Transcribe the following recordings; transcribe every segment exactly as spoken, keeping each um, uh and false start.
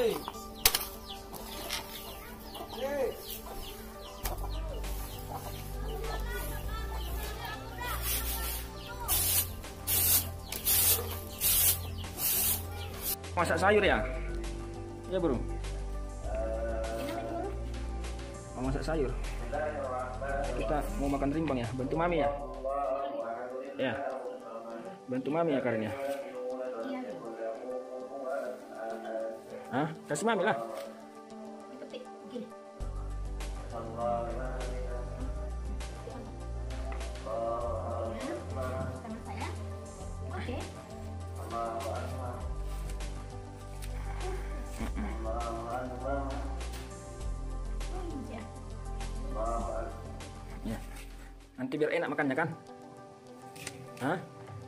Hei. Hei. Masak sayur ya? Ya bro. Mau masak sayur. Kita mau makan rimbang ya. Bantu mami ya. Ya. Bantu mami ya Karin ya. Hah? Kasih mami lah. Ya. Nanti biar enak makannya kan? Hah?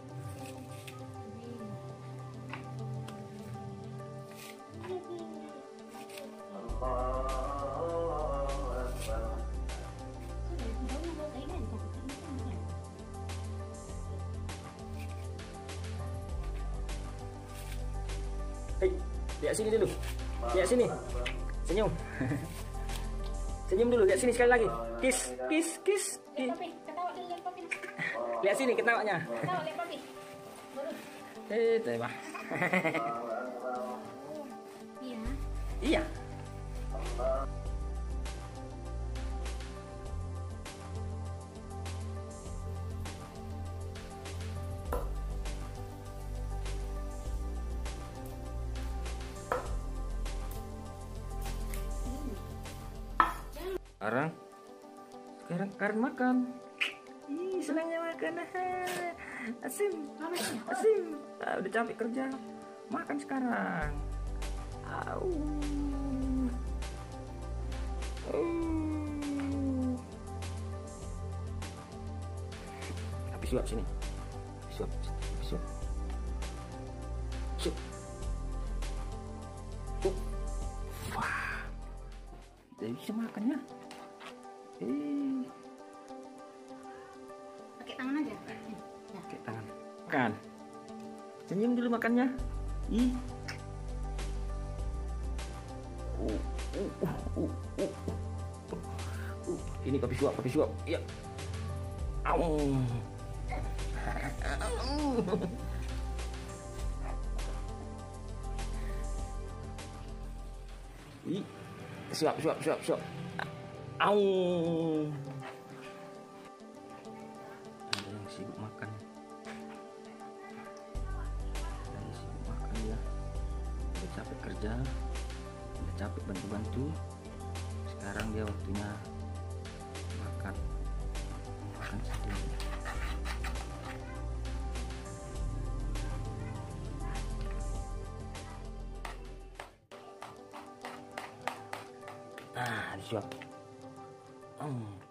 Hei, lihat sini dulu. Lihat sini. Senyum. Senyum dulu, lihat sini sekali lagi. Kiss, kiss, kiss. kiss. Lihat sini ketawanya. Eh, tebak. Iya. Iya. Sekarang, sekarang Karin makan. Ih, senangnya makan. Asim, asim. Ah, udah capek kerja, makan sekarang. Au. Uh. Habis suap sini. Suap, suap. Suap. Uh. Wah. Dia bisa makannya. Eh. Pakai tangan aja. Ya. Pakai tangan. Makan. Senyum dulu makannya. Ih. Uh, uh, uh, uh, uh, uh. Uh. Ini kopi suap, kopi suap. Iya. Au. Ih. Suap, suap, suap, suap. Au. Ada yang sibuk makan. Ada yang sibuk makan ya. Udah capek kerja, udah capek bantu-bantu. Sekarang dia waktunya makan. Makan sendiri. Ah, disuap. Hmm.